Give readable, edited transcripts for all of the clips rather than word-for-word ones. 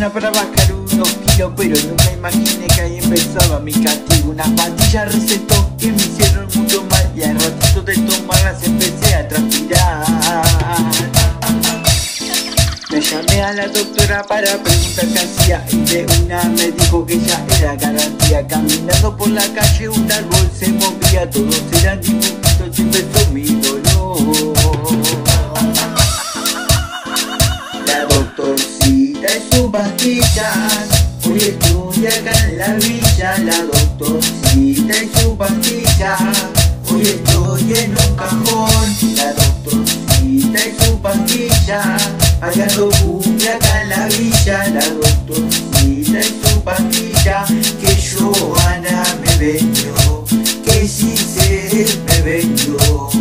semana para bajar unos kilos, pero nunca imaginé que ahí empezaba mi castigo. Unas pastillas recetó que me hicieron mucho mal, y al ratito de tomarlas empecé a transpirar. Me llamé a la doctora para preguntar qué hacía, y de una me dijo que ya era garantía. Caminando por la calle un árbol se movía, todos eran dibujitos y empezó mi dolor. La doctorcita y sus pastillas, hoy estoy acá en la villa. La doctorcita y sus pastillas, hoy estoy en un cajón. La doctorcita y sus pastillas, hagando cumbia acá en la villa. La doctorcita y su pastilla, que Joana me vendió, que Giselle me vendió.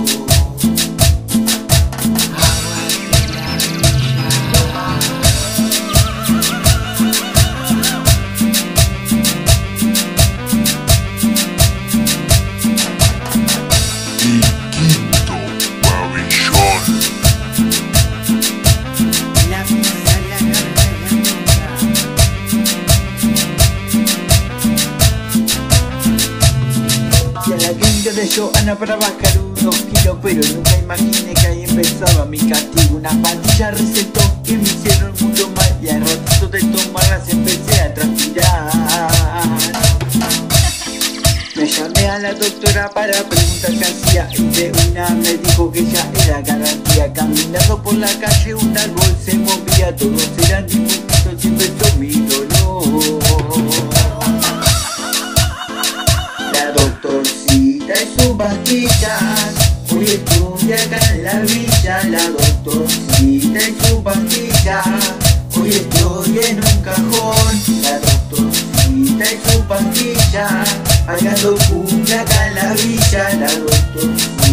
De Joana para bajar unos kilos, pero nunca imaginé que ahí empezaba mi castigo. Unas pastillas recetó que me hicieron mucho mal, y al ratito de tomarlas empecé a transpirar. Me llamé a la doctora para preguntar qué hacía, y de una me dijo que ya era garantía. Caminando por la calle un árbol se movía, todos eran dibujitos y empezó mi dolor. La doctorcita y sus pastillas, hoy estoy acá en la villa. La doctorcita y sus pastillas, hoy estoy en un cajón. La doctorcita y sus pastillas, hagando cumbia acá en la villa. La doctorcita